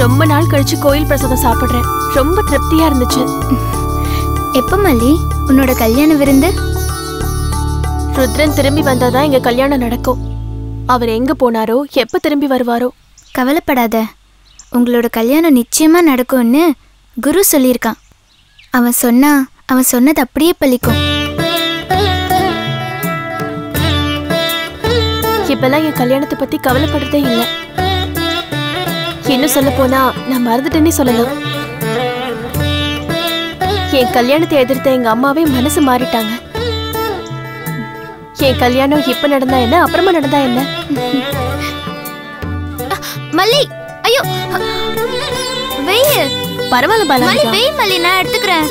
ரொம்ப நாள் கழிச்சு கோயில் பிரசாதம் சாப்பிடுறேன். ரொம்ப திருப்தியா இருந்துச்சு. எப்ப மல்லி உன்னோட கல்யாண விருந்து? ருத்ரன் திரும்பி வந்தாதான் எங்க கல்யாணம் நடக்கும். அவர் எங்க போனாரோ, எப்ப திரும்பி வருவாரோ. கவலைப்படாத, உங்களோட கல்யாணம் நிச்சயமா நடக்கும்னு குரு சொல்லியிருக்கான். அவன் சொன்னது அப்படியே பலிக்கும். இப்பெல்லாம் என் கல்யாணத்தை பத்தி கவலைப்படுறதே இல்லை. இன்னும் சொல்ல போனா நான் மறந்துட்டேன்னே சொல்லலாம். என் கல்யாணத்தை எதிர்த்த எங்க அம்மாவே மனசு மாறிட்டாங்க. என் கல்யாணம் இப்ப நடந்தா என்ன, அப்புறமா நடந்தா என்ன? மல்லி, ஐயோ வெய். பரவாயில்ல பாலா, வெய் மல்லி, நான் எடுத்துக்கிறேன்.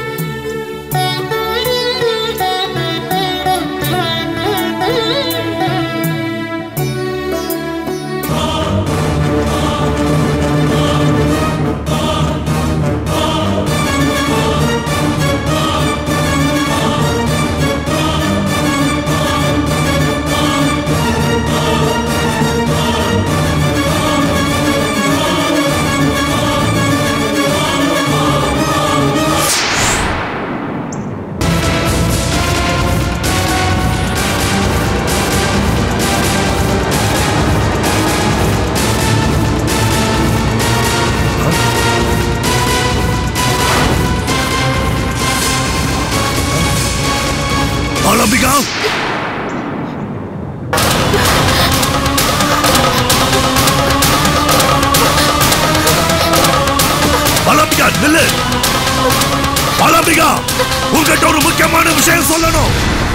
உங்ககிட்ட ஒரு முக்கியமான விஷயம் சொல்லணும்.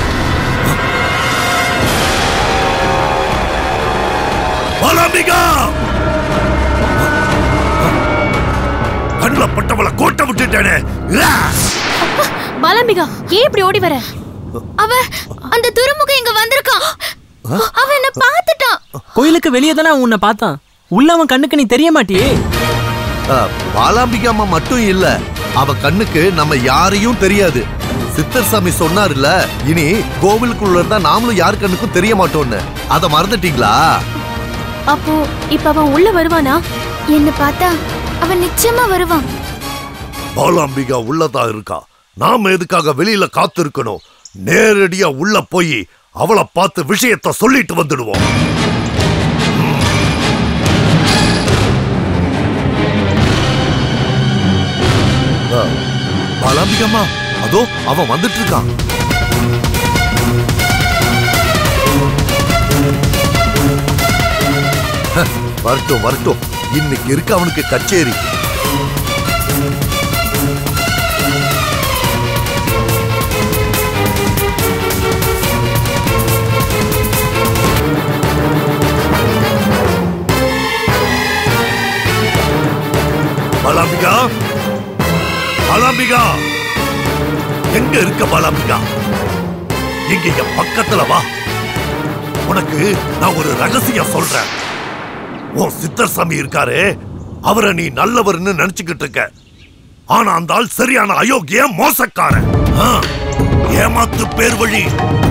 பாலாம்பிகா, கண்ணுல பட்டவளை கோட்டை விட்டுட்டேனே. பாலாம்பிகா, ஏன் இப்படி ஓடி வர? அந்த துருமுகம் இங்க வந்திருக்கான். அவன் என்ன பார்த்துட்டான். கோயிலுக்கு வெளியே தானே உன்னை பார்த்தான். உள்ள அவன் கண்ணுக்கு நீ தெரிய மாட்டியே. பாலாம்பிகா அம்மா மட்டும் இல்ல, அவ கண்ணுக்கு நம்ம யாரையும் தெரியாது. சித்தர் சாமி சொன்னார்ல, இனி கோவிலுக்குள்ள இருந்தா நாமளும் யார் கண்ணுக்கும் தெரிய மாட்டோம்னு. அத மறந்துட்டீங்களா? அப்போ இப்ப அவன் உள்ள வருவானா? என்ன பார்த்தா அவன் நிச்சயமா வருவான். பாலாம்பிகா உள்ளதா இருக்கா. நாம எதுக்காக வெளியில காத்திருக்கணும்? நேரடியா உள்ள போய் அவளை பார்த்து விஷயத்தை சொல்லிட்டு வந்துடுவோம். பாலாம்பிகம்மா, அதோ அவன் வந்துட்டு இருக்கான். வரட்டும் வரட்டும், இன்னைக்கு இருக்கு அவனுக்கு கச்சேரி. பாலாம்பிகா, பாலாம்பிகா, எங்க இருக்க பாலாம்பிகா? இங்க என் பக்கத்துல வா. உனக்கு நான் ஒரு ரகசியம் சொல்றேன். உன் சித்தர் சாமி இருக்காரு, அவரை நீ நல்லவர்னு நினைச்சுக்கிட்டு இருக்க. ஆனா அந்த ஆள் சரியான அயோக்கிய மோசக்காரன். ஏமாத்து பேர் வழி.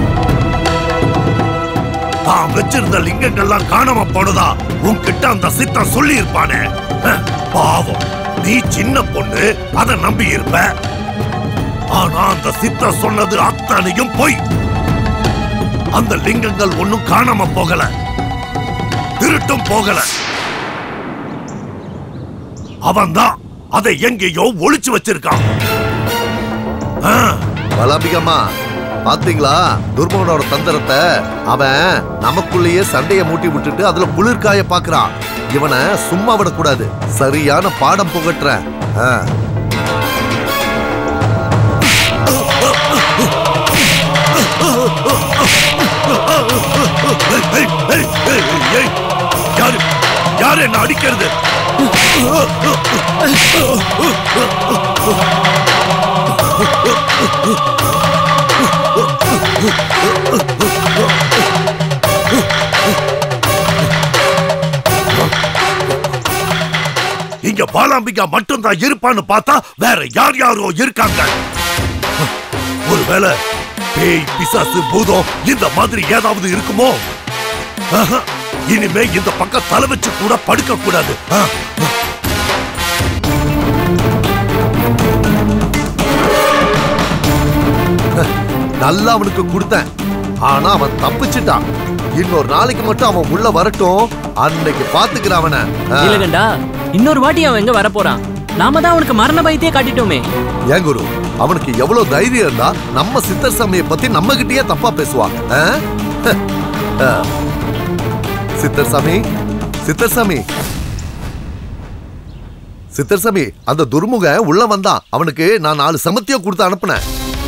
தான் வச்சிருந்த லிங்கங்கள்லாம் காணாம போனதா உன்கிட்ட அந்த சித்தர் சொல்லி இருப்பானே. பாவம், நீ சின்ன பொண்ணு, அதை நம்பி இருப்ப. ஆனா அந்த சித்தர் சொன்னது அத்தனையும் பொய். அந்த லிங்கங்கள் ஒன்னும் காணாம போகல, திருட்டும் போகல. அவன் தான் அதை எங்கேயோ ஒளிச்சு வச்சிருக்கான். பாலாம்பிகம்மா, பாத்தீங்களா துர்மகனோட தந்திரத்தை? அவன் நமக்குள்ளேயே சண்டையை மூட்டி விட்டுட்டு அதுல குளிர்காய பாக்குறான். இவனை சும்மா விடக்கூடாது, சரியான பாடம் புகட்டுறேன். யாரு என்ன அடிக்கிறது? இங்க பாலாம்பிகா மட்டும்தான் இருப்பான்னு பார்த்தா வேற யார் யாரோ இருக்காங்க. ஒருவேளை பேய், பிசாசு, பூதம் இந்த மாதிரி ஏதாவது இருக்குமோ? இனிமே இந்த பக்கம் தலை வச்சு கூட படுக்க கூடாது. நல்லா அவனுக்கு கொடுத்தேன். ஆனா அவன் தப்பிச்சிட்டான். இன்னொரு நாளைக்கு மட்டும் அவன் உள்ள வரட்டும், அன்னைக்கு பாத்துக்கிற அவனை. நீலகண்டா, இன்னொரு வாட்டி அவன் எங்க வரப்போறான்? நாம தான் அவனுக்கு மரண பயத்தையே காட்டிட்டோமே. ஏன் குரு, அவனுக்கு எவ்வளவு தைரியம் இருந்தா நம்ம சித்தர் சாமியை பத்தி நம்ம கிட்டயே தப்பா பேசுவான். சித்தர் சாமி, சித்தர் சாமி, சித்தர் சாமி, அந்த துர்முக உள்ள வந்தான். அவனுக்கு நான் 4 சமத்தியம் கொடுத்து அனுப்புனேன்.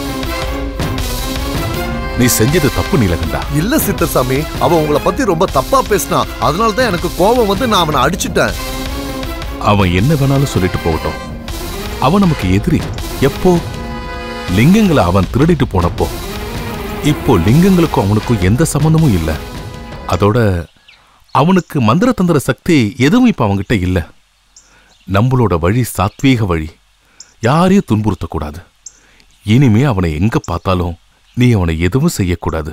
நீ செஞ்சது தப்பு நீலகண்டா. இல்ல சித்தர் சாமி, அவன் உங்களை பத்தி ரொம்ப தப்பா பேசினான். அதனாலதான் எனக்கு கோபம் வந்து நான் அவனை அடிச்சுட்டேன். அவன் என்ன வேணாலும் சொல்லிட்டு போகட்டும். அவன் நமக்கு எதிரி. எப்போ? லிங்கங்களை அவன் திருடிட்டு போனப்போ. இப்போ லிங்கங்களுக்கும் அவனுக்கும் எந்த சம்பந்தமும் இல்ல. அதோட அவனுக்கு மந்திர தந்திர சக்தி எதுவும் இப்ப அவன்கிட்ட இல்ல. நம்மளோட வழி சாத்வீக வழி. யாரையும் துன்புறுத்தக்கூடாது. இனிமே அவனை எங்க பார்த்தாலும் நீ அவனை எதுவும் செய்யக்கூடாது.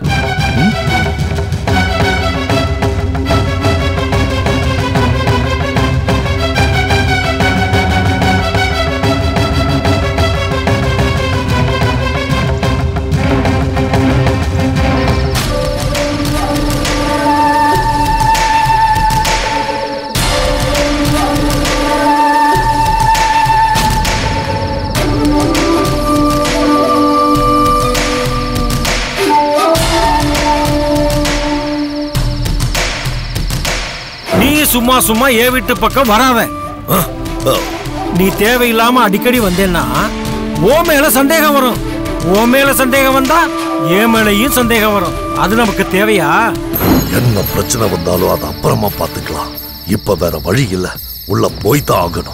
சும்மா சும்மா ஏ வீட்டு பக்கம் வராத. நீ தேவையில்லாம அடிக்கடி வந்தேன்னா ஓ மேல சந்தேகம் வரும். ஓ மேல சந்தேகம் வந்தா ஏன் மேலையும் சந்தேகம் வரும். அது நமக்கு தேவையா? என்ன பிரச்சனை வந்தாலும் அது அப்புறமா பாத்துக்கலாம். இப்ப வேற வழி இல்ல, உள்ள போய்தான் ஆகணும்.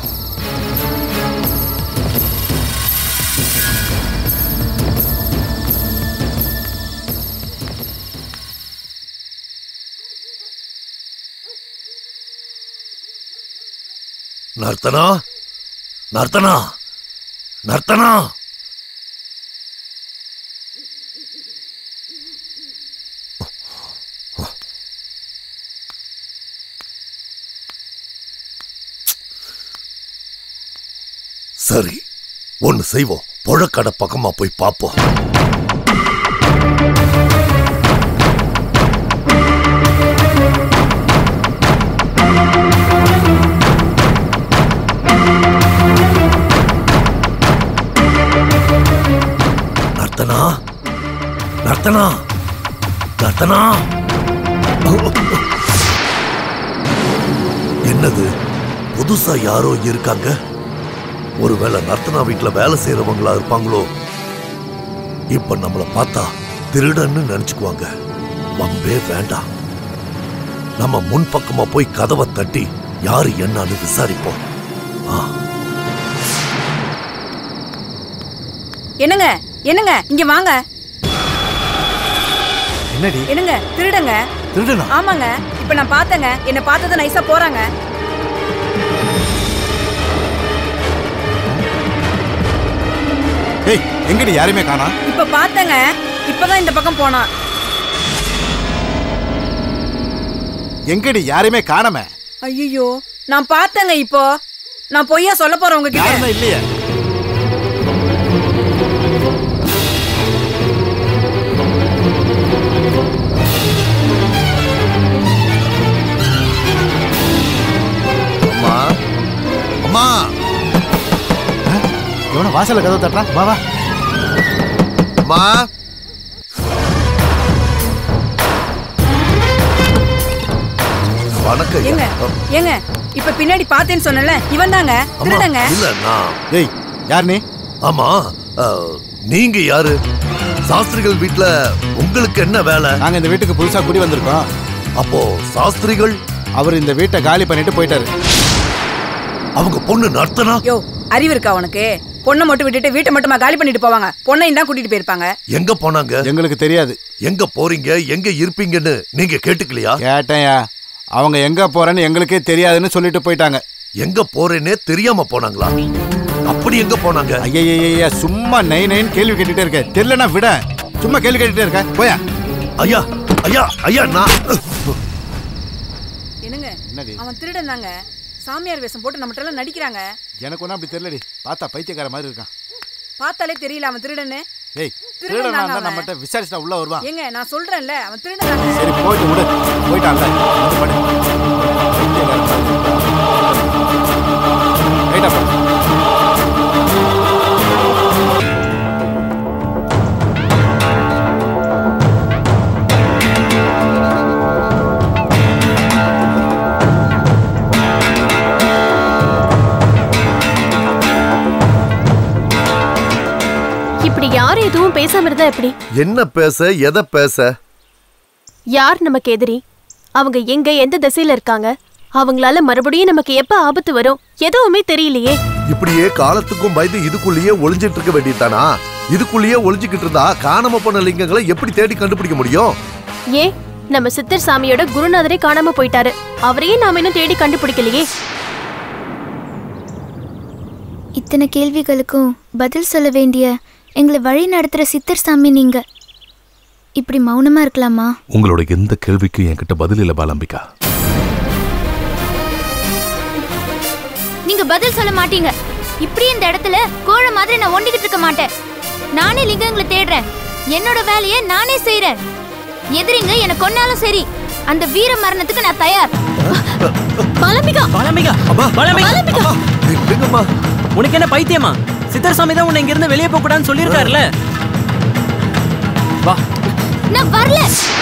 நர்த்தனா, நர்த்தனா, நர்த்தனா. சரி, ஒன்னு செய்வோம். புழக்கடை பக்கமா போய் பாப்போம். நர்த்தனா, நர்த்தனா, நர்த்தனா. என்னது, புதுசா யாரோ இருக்காங்க? ஒருவேளை நர்த்தனா வீட்டுல வேலை செய்யறவங்களா இருப்பாங்களோ? இப்ப நம்மள பார்த்தா திருடன்னு நினைச்சுக்குவாங்க. வம்பே வேண்டாம். நம்ம முன்பக்கமா போய் கதவை தட்டி யாரு என்னன்னு விசாரிப்போம். என்னங்க, என்னங்க, இங்க வாங்க. என்னடி? என்னங்க, திருடங்க. திருடனா? ஆமாங்க, இப்ப நான் பார்த்தேங்க. என்ன பார்த்தத நைஸா போறாங்க. ஏய், எங்கடி யாருமே காணோம்? இப்ப பார்த்தேங்க. இப்பதான் இந்த பக்கம் போனா. எங்கடி யாருமே காணோமே? ஐயோ, நான் பார்த்தேங்க. இப்போ நான் பொய்யா சொல்ல போறேன் உங்ககிட்ட. யாருமே இல்லையே. அம்மா, அம்மா. எவனோ வாசல்ல கதவு தட்டுறான். வா வா. அம்மா. வணக்கம். ஏங்க, ஏங்க, இப்ப பின்னாடி பார்த்தேன்னு சொன்னல, இவன் தாங்க திருடங்க. இல்ல நான். ஏய், யார் நீ? ஆமா, நீங்க யாரு? சாஸ்திரிகள் வீட்ல உங்களுக்கு என்ன வேலை? நாங்க இந்த வீட்டுக்கு புதுசா குடி வந்திருக்கோம். அப்போ சாஸ்திரிகள் அவர் இந்த வீட்டை காலி பண்ணிட்டு போயிட்டாரு. அவங்க பொண்ணு நர்த்தனா? யோ, அறிவு இருக்கா உனக்கு? பொண்ணை மட்டும் விட்டுட்டு வீட்டை மட்டுமா காலி பண்ணிட்டு போவாங்க? பொண்ணையும் தான் கூட்டிட்டு போயிருப்பாங்க. எங்க போனாங்க? எங்களுக்கு தெரியாது. எங்க போறீங்க, எங்க இருப்பீங்கன்னு நீங்க கேட்டுக்கலையா? கேட்டேயா. அவங்க எங்க போறேன்னு எங்களுக்கே தெரியாதுன்னு சொல்லிட்டு போயிட்டாங்க. எங்க போறேன்னே தெரியாம போனாங்களா? அப்படி எங்க போனாங்க? ஐயா, சும்மா நை நைன்னு கேள்வி கேட்டுட்டே இருக்க. தெரியலனா விட. சும்மா கேள்வி கேட்டுட்டே இருக்க. போயா. ஐயா, ஐயா, ஐயா, நான். என்னங்க, அவன் திருடன் தாங்க. சாமியார் வேஷம் போட்டு நம்மகிட்ட எல்லாம் நடிக்கிறாங்க. எனக்கு ஒன்னும் அப்படி தெரியலடி. பார்த்தா பைத்தியக்கார மாதிரி இருக்கான். பார்த்தாலே தெரியல அவன் திருடன்னு. ஏய் திருடனா இருந்தா நம்மட்ட விசாரிச்சா உள்ள வருவான். ஏங்க நான் சொல்றேன்ல அவன் திருடனாங்க. சரி போயிட்டு விடு. போய்ட்டாங்க. வந்து படு. ரைட்டா போ. இப்படி யாரும் எதுவும் பேசாம இருந்தா எப்படி? என்ன பேச, எதை பேச? யார் நமக்கு எதிரி, அவங்க எங்க எந்த திசையில இருக்காங்க, அவங்களால மறுபடியும் நமக்கு எப்ப ஆபத்து வரும் எதுவுமே தெரியலையே. இப்படியே காலத்துக்கும் பயந்து இதுக்குள்ளேயே ஒளிஞ்சிட்டு இருக்க வேண்டியதானா? இதுக்குள்ளேயே ஒளிஞ்சுக்கிட்டு இருந்தா காணாம போன லிங்கங்களை எப்படி தேடி கண்டுபிடிக்க முடியும்? ஏன் நம்ம சித்தர் சாமியோட குருநாதரே காணாம போயிட்டாரு, அவரையே நாம இன்னும் தேடி கண்டுபிடிக்கலையே. இத்தனை கேள்விகளுக்கும் பதில் சொல்ல வேண்டிய எங்களை வழி நடத்துற சித்தர் சாமி நீங்க இப்படி மௌனமா இருக்கலாமா? உங்களோட எந்த கேள்விக்கும் என்கிட்ட பதில் இல்ல பாலம்பிகா. நீங்க பதில் சொல்ல மாட்டீங்க. இப்படி இந்த இடத்துல கோழை மாதிரி நான் ஒண்டிக்கிட்டு இருக்க மாட்டேன். நானே லிங்கங்களை தேடுறேன். என்னோட வேலையை நானே செய்யறேன். எதிரிங்க என்ன கொன்னாலும் சரி, அந்த வீர மரணத்துக்கு நான் தயார். பாலம்பிகா, பாலம்பிகா, பாலம்பிகா, விடுங்கம்மா. உனக்கு என்ன பைத்தியமா? சித்தர் சாமி தான் உன்னை இங்க இருந்து வெளியே போக கூடாதுன்னு சொல்லியிருக்காருல்ல. வா. நான் வரல.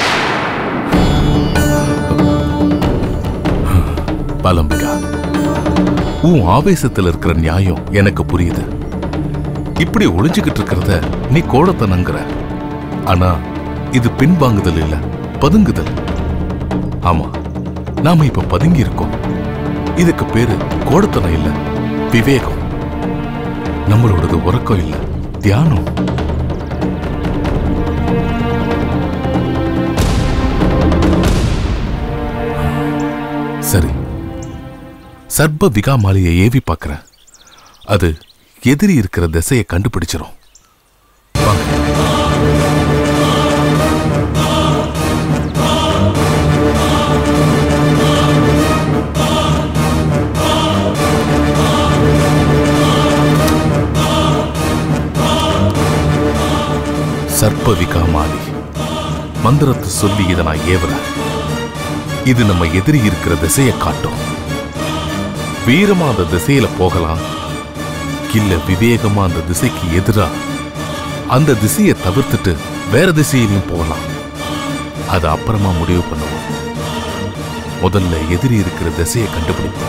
பாலம்பிகா, உன் ஆவேசத்துல இருக்கிற நியாயம் எனக்கு புரியுது. இப்படி ஒளிஞ்சுக்கிட்டு இருக்கிறத நீ கோடத்தனங்கிற. ஆனா இது பின்வாங்குதல் இல்ல, பதுங்குதல். ஆமா, நாம இப்ப பதுங்கி இருக்கோம். இதுக்கு பேரு கோடத்தனம் இல்ல, விவேகம். நம்மளோடது உறக்கம் இல்ல, தியானம். சரி, சர்ப விகாமாலியை ஏவி பார்க்கிறேன். அது எதிரி இருக்கிற திசையை கண்டுபிடிச்சிரும். சர்ப விகாமாலி மந்திரத்தை சொல்லி இதை நான் ஏவல. இது நம்ம எதிரி இருக்கிற திசையை காட்டும். வீரமா அந்த திசையில போகலாம், இல்ல விவேகமா அந்த திசைக்கு எதிரா அந்த திசையை தவிர்த்துட்டு வேற திசையிலையும் போகலாம். அது அப்புறமா முடிவு பண்ணுவோம். முதல்ல எதிரி இருக்கிற திசையை கண்டுபிடிப்போம்.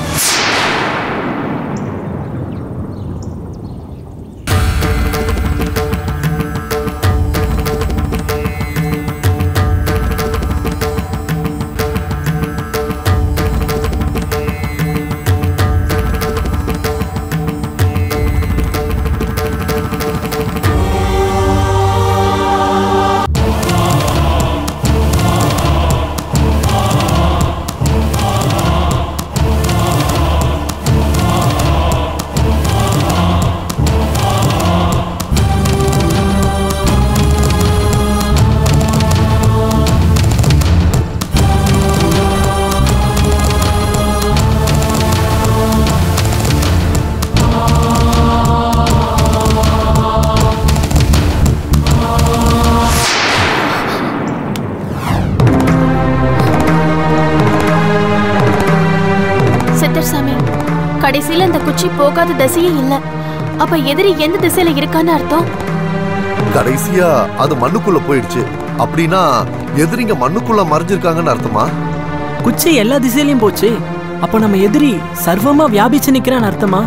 கடைசியில அந்த குச்சி போகாத திசையே இல்ல. அப்ப எதிரி எந்த திசையில இருக்கான்னு அர்த்தம்? கடைசியா அது மண்ணுக்குள்ள போயிடுச்சு. அப்படின்னா எதிரிங்க மண்ணுக்குள்ள மறைஞ்சிருக்காங்கன்னு அர்த்தமா? குச்சி எல்லா திசையிலயும் போச்சு. அப்ப நம்ம எதிரி சர்வமா வியாபிச்சு நிக்கிறான்னு அர்த்தமா?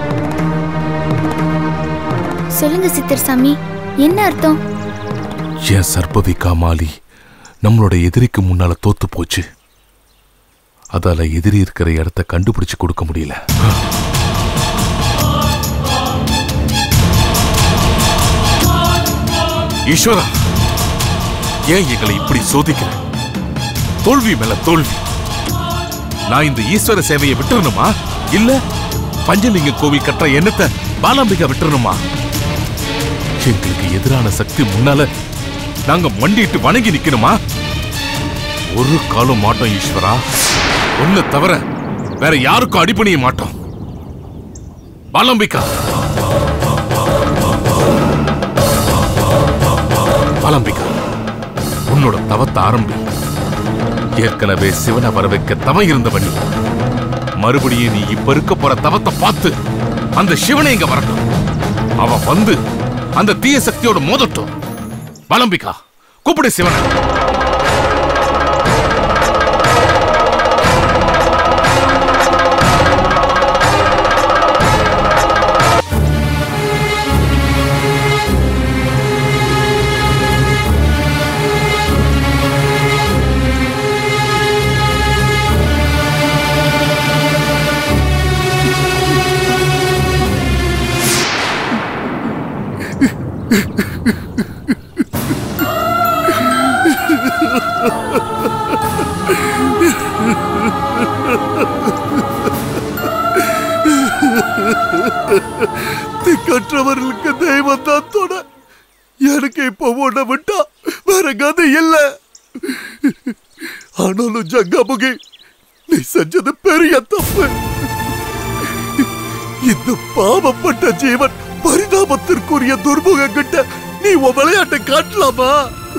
சொல்லுங்க சித்தர் சாமி, என்ன அர்த்தம்? ஏன் சர்பவிகாமாலி நம்மளோட எதிரிக்கு முன்னால தோத்து போச்சு. அதால எதிரி இருக்கிற இடத்த கண்டுபிடிச்சு கொடுக்க முடியல. ஈஸ்வரா, ஏன் எங்களை இப்படி சோதிக்கிற? தோல்வி மேல தோல்வி. நான் இந்த ஈஸ்வர சேவையை விட்டுறணுமா, இல்ல பஞ்சலிங்க கோவில் கட்டுற எண்ணத்தை பாலாம்பிகா விட்டுறணுமா? எங்களுக்கு எதிரான சக்தி முன்னால நாங்க மண்டிட்டு வணங்கி நிக்கணுமா? ஒரு காலம் மாட்டோம் ஈஸ்வரா. ஒன்னு தவிர வேற யாருக்கும் அடிபணிய மாட்டோம். பாலாம்பிகா, வலம்பிகா, உன்னோட தவத்தை ஆரம்பி. ஏற்கனவே சிவனை வர வைக்க தவம் இருந்தவனி, மறுபடியும் நீ இப்ப இருக்க போற தவத்தை பார்த்து அந்த சிவனை இங்க வரட்டும். அவன் வந்து அந்த தீய சக்தியோட மோதட்டும். வலம்பிகா, கூப்பிடு சிவனை. திக்கற்றவர்களுக்கு தெய்வம் தான் துணை. எனக்கு இப்ப உன்னை விட்டா வேற கதை இல்ல. ஆனாலும் ஜங்காமுகி, நீ செஞ்சது பெரிய தப்பு. இந்த பாவப்பட்ட ஜீவன் பரிதாபத்திற்குரிய துர்முக கிட்ட நீ உன் விளையாட்டை காட்டலாமா?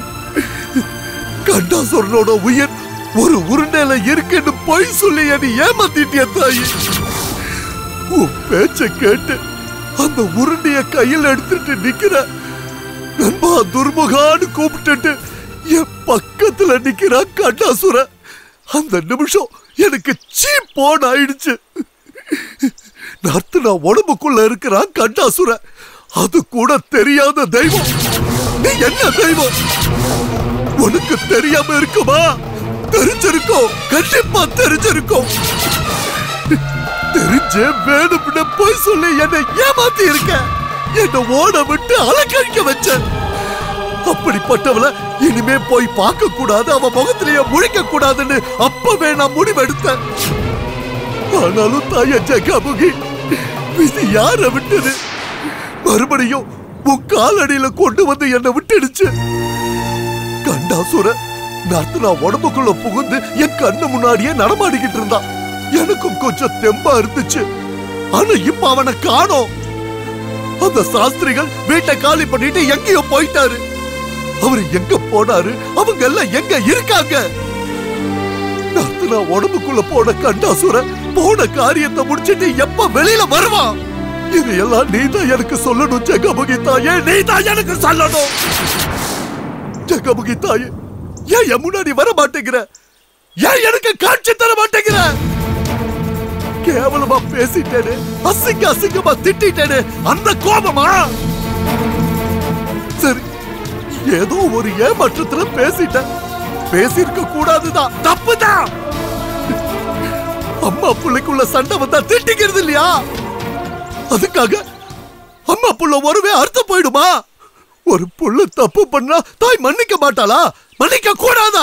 கண்டாசுரனோட உயிர் ஒரு உருண்டையில இருக்குன்னு பொய் சொல்லி நீ ஏமாத்திட்டிய தாயி. உன் பேச்ச கேட்டு அந்த உருண்டைய கையில் எடுத்துட்டு நிக்கிற நண்பா துர்முகான்னு கூப்பிட்டுட்டு என் பக்கத்துல நிக்கிறா கண்டாசுர. அந்த நிமிஷம் எனக்கு சீப்போன் ஆயிடுச்சு. நர்த்தனா உடம்புக்குள்ள இருக்கிறா கண்டாசுர. அது கூட தெரியாத தெய்வம். நீ என்ன தெய்வம்? உனக்கு தெரியாம இருக்குமா? தெரிஞ்சிருக்கோம், கண்டிப்பா தெரிஞ்சிருக்கோம். தெரிஞ்சே வேணும்னு போய் சொல்லி என்னை ஏமாத்தி இருக்க. என்ன ஓட விட்டு அலக்கழிக்க வச்ச. அப்படிப்பட்டவள இனிமே போய் பார்க்க கூடாது, அவ முகத்திலேயே முழிக்க கூடாதுன்னு அப்பவே நான் முடிவெடுத்தேன். ஆனாலும் தாய ஜங்காமுகி, விதி யார விட்டது? மறுபடியும் உன் காலடியில கொண்டு வந்து என்னை விட்டுடுச்சு. கண்டாசுர நர்த்தனா உடம்புக்குள்ள புகுந்து என் கண்ணு முன்னாடியே நடமாடிக்கிட்டு இருந்தான். எனக்கும் கொஞ்சம் தெம்பா இருந்துச்சு. ஆனா இப்ப அவனை காணோம். அந்த சாஸ்திரிகள் வீட்டை காலி பண்ணிட்டு எங்கேயோ போயிட்டாரு. அவரு எங்க போனாரு? அவங்க எல்லாம் எங்க இருக்காங்க? நர்த்தனா உடம்புக்குள்ள போன கண்டாசுர போன காரியத்தை முடிச்சிட்டு எப்ப வெளியில வருவான்? இதையெல்லாம் நீதான் எனக்கு சொல்லணும் ஜங்காமுகி தாயே, நீதான் எனக்கு சொல்லணும். ஜங்காமுகி தாயே, ஏன் என் முன்னாடி வர மாட்டேங்கிற? ஏன் எனக்கு காட்சி தர மாட்டேங்கிற? கேவலமா பேசிட்டேனே, அசிங்கமா திட்டேனே, அந்த கோபமா? சரி, ஏதோ ஒரு ஏமாற்றத்துல பேசிட்டேன். பேசிருக்க கூடாதுதான், தப்புதான். அம்மா புள்ளைக்குள்ள சண்டை வந்தா திட்டிக்கிறது இல்லையா? அதுக்காக அம்மா புள்ள ஒருவே அர்த்தம் போயிடுமா? ஒரு புள்ள தப்பு பண்ணா தாய் மன்னிக்க மாட்டாளா? மன்னிக்க கூடாதா?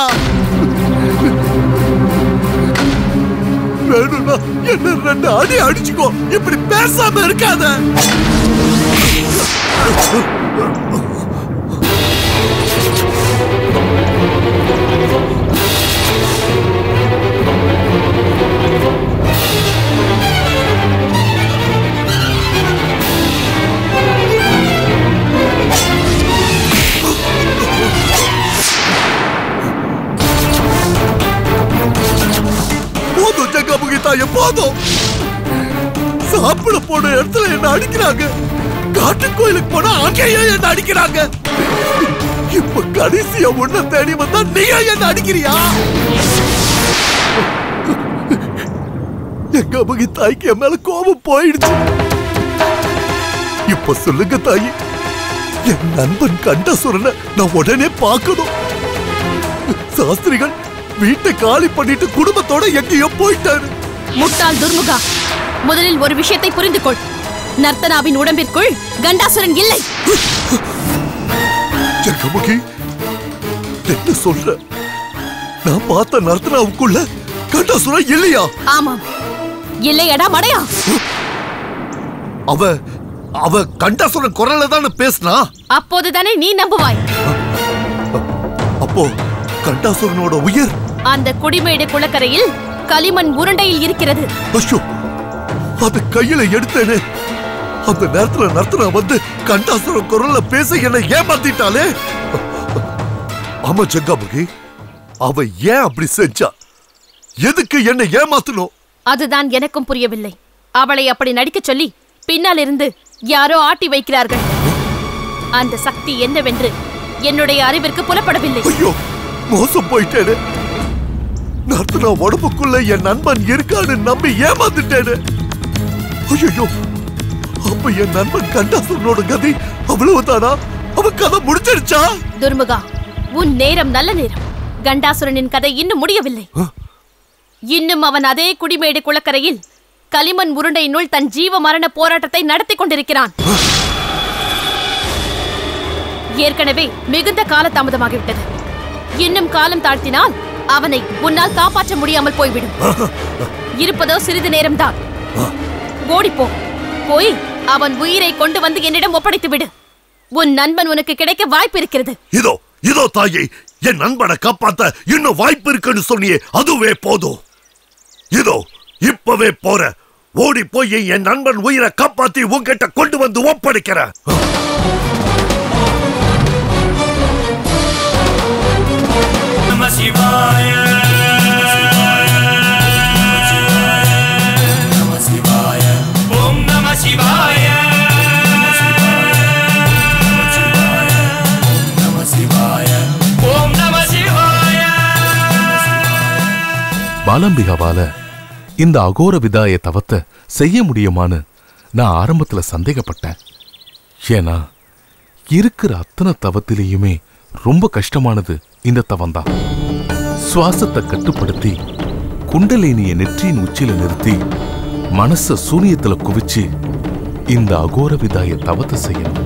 வேணும்னா என்ன 2 அடி அடிச்சுக்கோ. இப்படி பேசாம இருக்காத. போதும் ஜங்காமுகி தாயே, போதும். சாப்பிட போன இடத்துல என்ன அடிக்கிறாங்க. காட்டு கோயிலுக்கு போனா அங்கேயே என்ன அடிக்கிறாங்க. இப்ப கடைசியா உன்னை தேடி வந்தா நீயே என்ன அடிக்கிறியா? ஜங்காமுகி தாய்க்கு என் மேல கோபம் போயிடுச்சு. இப்ப சொல்லுங்க தாயி, என் நண்பன் கண்டாசுரனை நான் உடனே பார்க்கணும். சாஸ்திரிகள் வீட்டை காலி பண்ணிட்டு குடும்பத்தோட எங்கேயோ போயிட்டாரு. முட்டாள் துர்முகா, முதலில் ஒரு விஷயத்தை புரிந்து கொள். நர்த்தனாவின் உடம்பிற்குள் கண்டாசுரன் இல்லை. ஜங்காமுகி, என்ன சொல்ற? நான் பார்த்த நர்த்தனாவுக்குள்ள கண்டாசுரன் இல்லையா? ஆமாம், இல்லையடா மடையா. அவ கண்டாசுரன் குரல்ல தானே பேசினா. அப்போதுதானே நீ நம்புவாய். அப்போ கண்டாசுரனோட உயிர் அந்த குடிமேடு குளக்கரையில் களிமண் உருண்டையில் இருக்கிறது. ஐயோ, அது கையில எடுத்தேனே. அந்த நேரத்துல நர்த்தனா வந்து கண்டாசுரன் குரல்ல பேச என்னை ஏமாத்திட்டாலே. ஆமா ஜங்காமுகி, அவ ஏன் அப்படி செஞ்சா? எதுக்கு என்ன ஏமாத்தணும்? அதுதான் எனக்கும் புரியவில்லை. அவளை அப்படி நடிக்க சொல்லி பின்னால் இருந்து யாரோ ஆட்டி வைக்கிறார்கள். அந்த சக்தி என்னவென்று என்னுடைய அறிவிற்கு புலப்படவில்லை. ஐயோ, மோசம் போயிட்டேனே. நர்த்தனா உடம்புக்குள்ள என் நண்பன் இருக்கான்னு நம்பி ஏமாந்துட்டேனே. ஐயோ, அப்ப என் நண்பன் கண்டாசுரனோட கதி அவ்வளவுதானா? அவன் கதை முடிச்சிருச்சா? துர்முகா, உன் நேரம் நல்ல நேரம். கண்டாசுரனின் கதை இன்னும் முடியவில்லை. இன்னும் அவன் அதே குடிமேடு குளக்கரையில் களிமண் உருண்டையினுள் தன் ஜீவ மரண போராட்டத்தை நடத்தி கொண்டிருக்கிறான். ஏற்கனவே மிகுந்த கால தாமதமாகிவிட்டது. இன்னும் காலம் தாழ்த்தினால் அவனை உன்னால் காப்பாற்ற முடியாமல் போய்விடும். இருப்பதோ சிறிது நேரம்தான். ஓடிப்போ, போய் அவன் உயிரை கொண்டு வந்து என்னிடம் ஒப்படைத்து விடு. உன் நண்பன் உனக்கு கிடைக்க வாய்ப்பு இருக்கிறது. இதோ இதோ தாயே, என் நண்பனை காப்பாத்த இன்னும் வாய்ப்பு இருக்குன்னு சொன்னியே, அதுவே போதும். இதோ இப்பவே போற. ஓடி போய் என் நண்பன் உயிரை காப்பாத்தி உன்கிட்ட கொண்டு வந்து ஒப்படைக்கிற. நம சிவாய, நம சிவாய, ஓம் நம சிவாய. பாலாம்பிகாவால இந்த அகோர விதாய தவத்தை செய்ய முடியுமான்னு நான் ஆரம்பத்துல சந்தேகப்பட்டேன். ஏன்னா இருக்கிற அத்தனை தவத்திலேயுமே ரொம்ப கஷ்டமானது இந்த தவம்தான். சுவாசத்தை கட்டுப்படுத்தி குண்டலினிய நெற்றியின் உச்சியில நிறுத்தி மனச சூனியத்துல குவிச்சு இந்த அகோர விதாய தவத்தை செய்யணும்.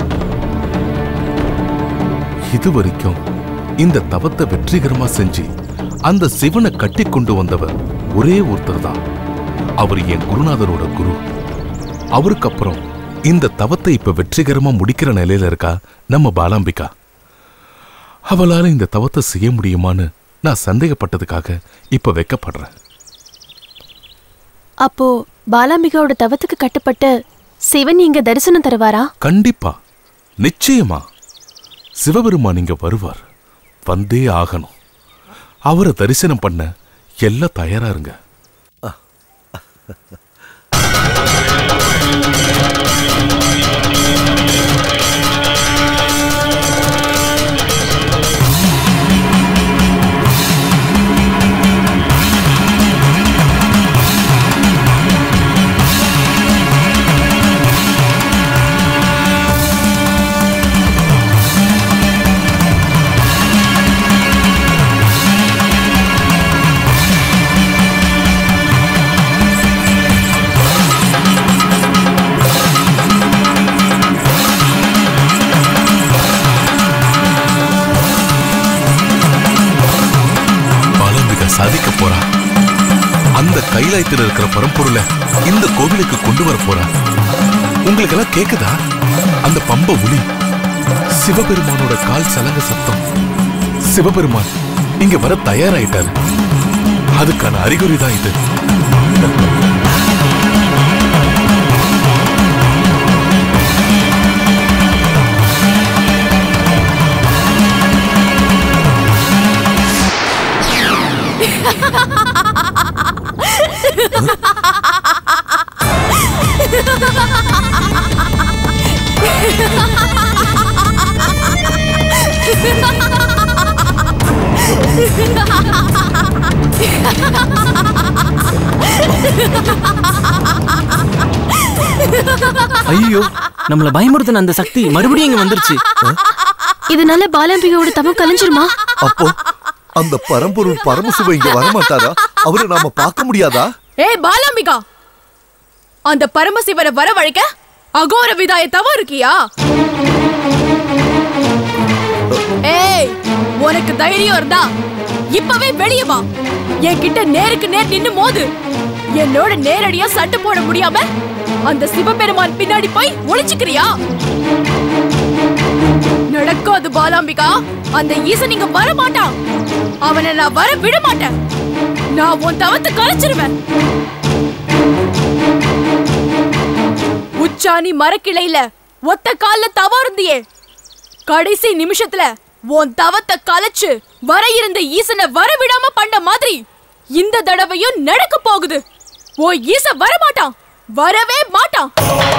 இதுவரைக்கும் இந்த தவத்தை வெற்றிகரமா செஞ்சு அந்த சிவனை கட்டி கொண்டு வந்தவர் ஒரே ஒருத்தர் தான். அவர் என் குருநாதரோட குரு. அவருக்கு அப்புறம் இந்த தவத்தை இப்ப வெற்றிகரமா முடிக்கிற நிலையில இருக்கா நம்ம பாலாம்பிகா. அவளால இந்த தவத்தை செய்ய முடியுமான்னு நான் சந்தேகப்பட்டதுக்காக இப்ப வெக்கப்படுறேன். அப்போ பாலாம்பிகாவோட தவத்துக்கு கட்டுப்பட்டு சிவன் இங்க தரிசனம் தருவாரா? கண்டிப்பா, நிச்சயமா சிவபெருமான் இங்க வருவார். வந்தே ஆகணும். அவரை தரிசனம் பண்ண எல்லாம் தயாரா இருங்க. சாதிக்க போறா. அந்த கைலாயத்தில் இருக்கிற பரம்பொருளை இந்த கோவிலுக்கு கொண்டு வர போறா. உங்களுக்கு எல்லாம் கேக்குதா? அந்த பம்ப ஒலி, சிவபெருமானோட கால் சலங்க சத்தம். சிவபெருமான் இங்க வர தயாராயிட்டாரு. அதுக்கான அறிகுறிதான் இது. ஐயோ, நம்மள பயமுறுத்தின அந்த சக்தி மறுபடியும் இங்க வந்துருச்சு. இதனால பாலாம்பிகாவோட தவம் கலைஞ்சிருமா? அப்போ அந்த பரம்பொருள் பரமசிவ இங்க வரமாட்டாரா? அவரை நாம பார்க்க முடியாதா? ஏய் பாலாம்பிகா, அந்த பரமசிவரை வரவழைக்க அகோர விதாய தவம் இருக்கியா? ஏய், உனக்கு தைரியம் இருந்தா இப்பவே வெளியே வா. என்கிட்ட நேருக்கு நேர் நின்னு மோது. என்னோட நேரடியா சண்டை போட முடியாம அந்த சிவபெருமான் பின்னாடி போய் ஒளிச்சுக்கிறியா? நடக்காது பாலாம்பிகா. அந்த ஈசன் இங்க வர மாட்டான். அவனை நான் வர விட மாட்டேன். நான் உன் தவத்தை கலைச்சிருவேன். உச்சாணி மரக்கிளையில ஒத்த கால்ல தவம் இருந்தியே, கடைசி நிமிஷத்துல உன் தவத்தை கலைச்சு வர இருந்த ஈசனை வரவிடாம பண்ண மாதிரி இந்த தடவையும் நடக்க போகுது. ஓ ஈச வரமாட்டான், வரவே மாட்டான்.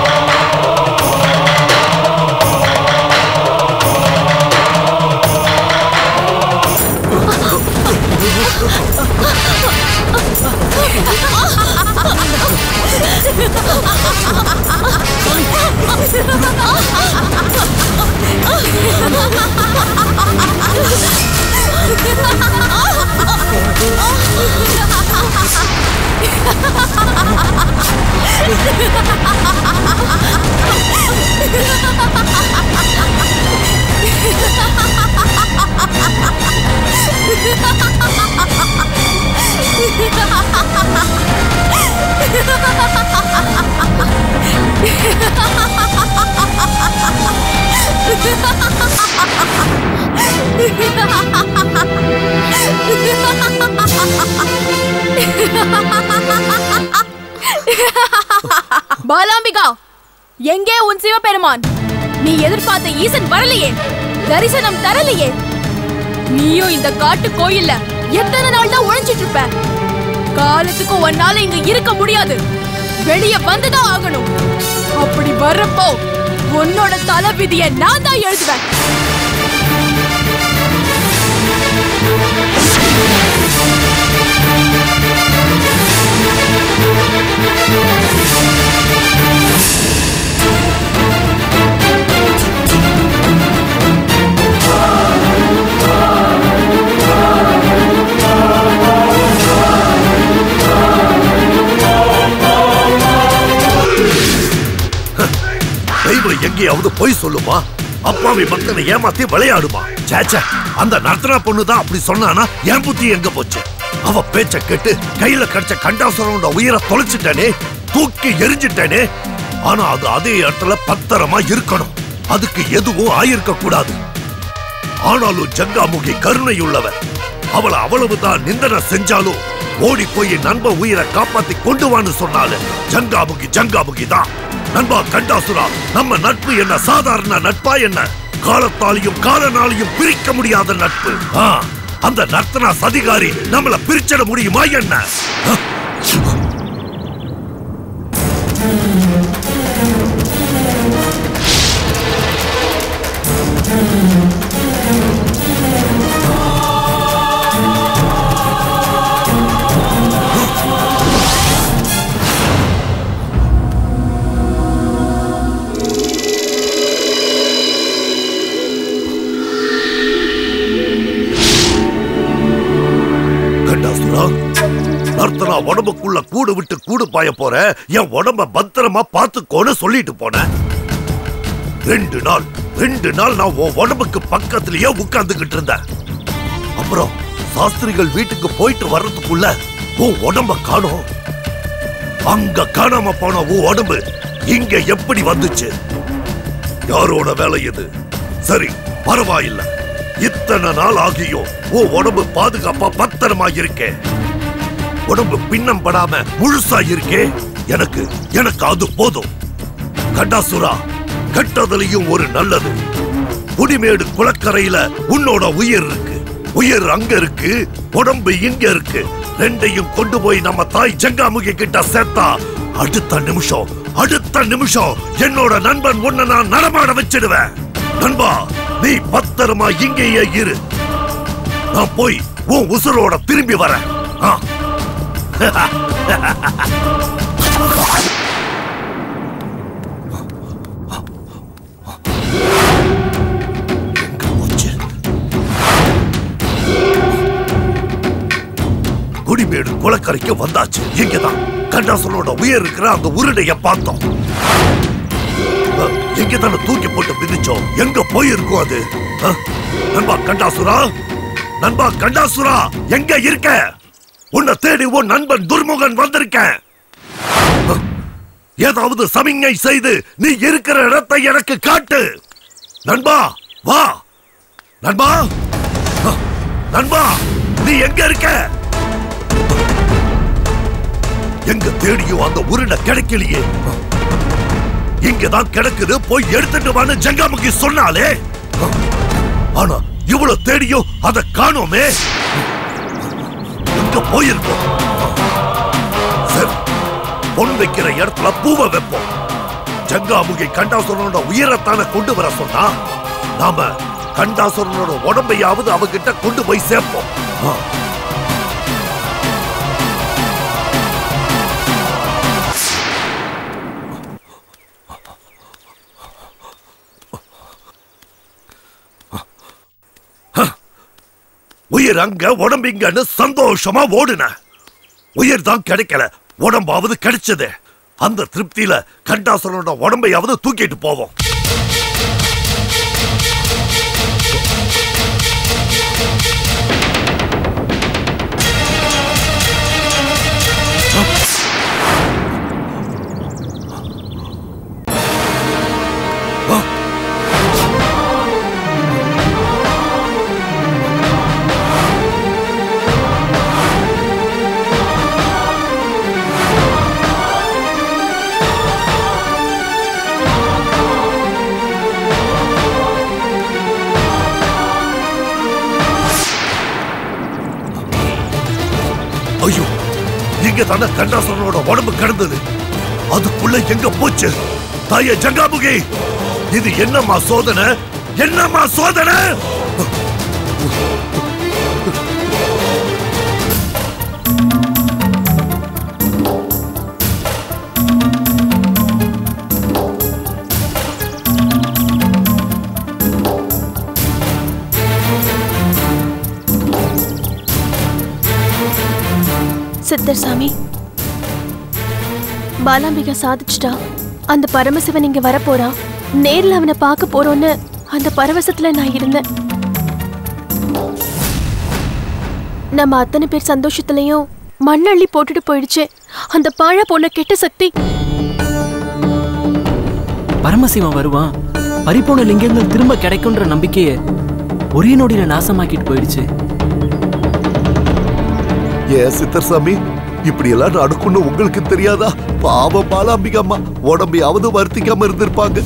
பாலாம்பிகா, எங்கே உன் சிவபெருமான்? நீ எதிர்பார்த்த ஈசன் வரலையே, தரிசனம் தரலையே. நீயும் இந்த காட்டு கோயில்ல எத்தனை நாள் தான் உழைச்சிட்டு இருப்ப? காலத்துக்கு ஒன்னால இங்க இருக்க முடியாது, வெளியே வந்துதான் ஆகணும். அப்படி வர்றப்போ உன்னோட தலைவிதியை நான் தான் எழுதுவேன். தெய்வம் எங்கேயாவது போய் சொல்லுமா? அப்பாவி மக்களை ஏமாத்தி விளையாடுமா? சேச்சா, அந்த நர்த்தனா பொண்ணுதான் அப்படி சொன்னானா என் புத்தி எங்க போச்சு? அவ பேச்ச கேட்டு கையில கிடைச்ச கண்டாசுரனோட உயிரை தொலைச்சிட்டேனே, தூக்கி எரிஞ்சிட்டேனே. ஆனா அது அதே இடத்துல பத்திரமா இருக்கணும். அதுக்கு எதுவும் ஆயிருக்க கூடாது. ஆனாலும் ஜங்காமுகி கருணையுள்ளவர். அவளை அவ்வளவுதான் நிந்தனை செஞ்சாலும் ஓடி போய் நண்பன் உயிரை காப்பாத்தி கொண்டு வான்னு சொன்னாலு ஜங்காமுகி ஜங்காமுகி தான். நண்பா கண்டாசுரா, நம்ம நட்பு என்ன சாதாரண நட்பா என்ன? காலத்தாலையும் காலனாலையும் பிரிக்க முடியாத நட்பு. அந்த நர்த்தனா சதிகாரி நம்மள பிரிச்சிட முடியுமா என்ன? நர்த்தனா உடம்புக்குள்ள கூடு விட்டு கூடு பாய போற, என் உடம்ப பத்திரமா பாத்துக்கோன்னு சொல்லிட்டு போனேன். 2 நாள் நான் உன் உடம்புக்கு பக்கத்திலேயே உட்கார்ந்துகிட்டு இருந்தேன். அப்புறம் சாஸ்திரிகள் வீட்டுக்கு போயிட்டு வர்றதுக்குள்ள உன் உடம்ப காணோம். அங்க காணாம போன உன் உடம்பு இங்க எப்படி வந்துச்சு? யாரோட வேலை இது? சரி, பரவாயில்லை. இத்தனை நாள் ஆகியும் உன் உடம்பு பாதுகாப்பா பத்திரமா இருக்கே. உடம்பு பின்னம் படாம முழுசா இருக்கே. எனக்கு அது போதும். கண்டாசுரா, கெட்டதுலயும் ஒரு நல்லது. குடிமேடு குளக்கரையில உன்னோட உயிர் இருக்கு. உயிர் அங்க இருக்கு, உடம்பு இங்க இருக்கு. ரெண்டையும் கொண்டு போய் நம்ம தாய் ஜங்காமுகி கிட்ட சேர்த்தா அடுத்த நிமிஷம் என்னோட நண்பன் உன்னை நான் நடமாட வச்சிடுவேன். நண்பா, நீ பத்திரமா இங்கேயே இரு. நான் போய் உன் உசுரோட திரும்பி வரேன். குடிமேடு குளக்கரைக்கு வந்தாச்சு. இங்கதான் கண்டாசுரனோட உயிர் இருக்கிற அந்த உருளைய பார்த்தோம். எங்கதான தூக்கி போட்டு மிதிச்சோம். எங்க போயிருக்கும் அது? நண்பா கண்டாசுரா, எங்க இருக்க? உன்னை தேடி உன் நண்பன் துர்முகன் வந்திருக்கேன். ஏதாவது சமிஞை செய்து நீ இருக்கிற இடத்தை எனக்கு காட்டு. நண்பா வா. நண்பா நீ எங்க இருக்க? எங்க தேடியும் அந்த உருண்டை கிடைக்கலையே. இங்கதான் கிடக்குது, போய் எடுத்துட்டு வான்னு ஜங்காமுகி சொன்னாலே. ஆனா இவ்வளவு தேடியும் அதை காணோமே. எங்க போயிருக்கோம்? சரி, பொன் வைக்கிற இடத்துல பூவை வைப்போம். ஜங்காமுகி கண்டாசுரனோட உயிரத்தான கொண்டு வர சொன்னா நாம கண்டாசுரனோட உடம்பையாவது அவகிட்ட கொண்டு போய் சேர்ப்போம். உயிர் அங்க உடம்பு இங்கன்னு சந்தோஷமா ஓடுன. உயிர் தான் கிடைக்கல, உடம்பாவது கிடைச்சது. அந்த திருப்தியில கண்டாசுரனோட உடம்பையாவது தூக்கிட்டு போவோம். ஐயோ, இங்க தானே கண்டாசுரனோட உடம்பு கிடந்தது. அதுக்குள்ள எங்க போச்சு? தாயே ஜங்காமுகி, இது என்னம்மா சோதனை? என்னம்மா சோதனை? சித்தர் சாமி, பாலாம்பிகா சாதிச்சுட்டா. அந்த பரமசிவன் இங்க வரப்போறா. நேர்ல அவனை பார்க்க போறோன்னு அந்த பரவசத்துல நான் இருந்தேன். நம்ம அத்தனை பேர் சந்தோஷத்துலயும் மண்ணள்ளி போட்டுட்டு போயிடுச்சு அந்த பாழா போன கெட்ட சக்தி. பரமசிவன் வருவான், பறிப்போன லிங்கங்கள் திரும்ப கிடைக்கும்ன்ற நம்பிக்கையை ஒரே நொடியில நாசமாக்கிட்டு போயிடுச்சு. ஏன் சித்தர் சாமி, இப்படி எல்லாம் நடக்கும்னு உங்களுக்கு தெரியாதா? பாவம் பாலாம்பிகம்மா, உடம்பையாவது வருத்திக்காம இருந்திருப்பாங்க.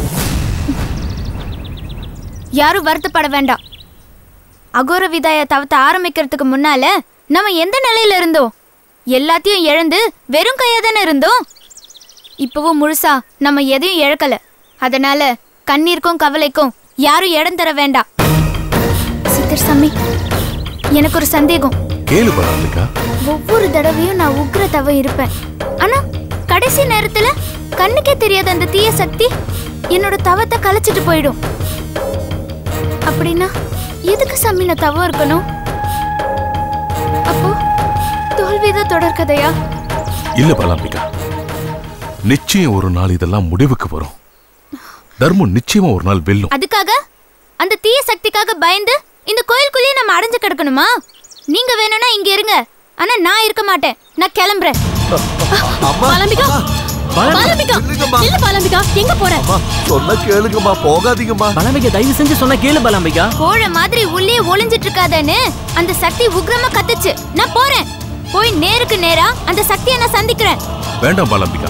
யாரும் வருத்தப்பட வேண்டாம். அகோர விதாய தவத்தை ஆரம்பிக்கிறதுக்கு முன்னால நம்ம எந்த நிலையில இருந்தோம்? எல்லாத்தையும் இழந்து வெறும் கையா தானே இருந்தோம். இப்பவும் முழுசா நம்ம எதையும் இழக்கல. அதனால கண்ணீருக்கும் கவலைக்கும் யாரும் இடம் தர வேண்டாம். சித்தர் சாமி, எனக்கு ஒரு சந்தேகம். கேளு பாலாம்பிகா. ஒவ்வொரு தடவையும் நான் உக்ர தவம் இருப்பேன். ஆனா கடைசி நேரத்துல கண்ணுக்கே தெரியாத அந்த தீய சக்தி என்னோட தவத்தை கலைச்சிட்டு போயிடும். அப்படின்னா எதுக்கு சாமி நான் தவம் இருக்கணும்? அப்போ தோல்விதான் தொடர்கதையா? இல்ல பாலாம்பிகா, நிச்சயம் ஒரு நாள் இதெல்லாம் முடிவுக்கு வரும். தர்மம் நிச்சயமா ஒரு நாள் வெல்லும். அதுக்காக அந்த தீய சக்திக்காக பயந்து இந்த கோயிலுக்குள்ளேயே நம்ம அடைஞ்சு கிடக்கணுமா? நீங்க வேணும்னா இங்க இருங்க, ஆனா நான் இருக்க மாட்டேன். நான் கிளம்புறேன். பாலாம்பிகா, பாலாம்பிகா, இல்ல பாலாம்பிகா, எங்க போற? சொன்ன கேளுங்கம்மா, போகாதீங்கம்மா. பாலாம்பிகா, தயவு செஞ்சு சொன்ன கேளு பாலாம்பிகா. கோழ மாதிரி உள்ளே ஒளிஞ்சிட்டு இருக்காதேன்னு அந்த சக்தி உக்ரமா கத்துச்சு. நான் போறேன். போய் நேருக்கு நேரா அந்த சக்தியை நான் சந்திக்கிறேன். வேண்டாம் பாலாம்பிகா,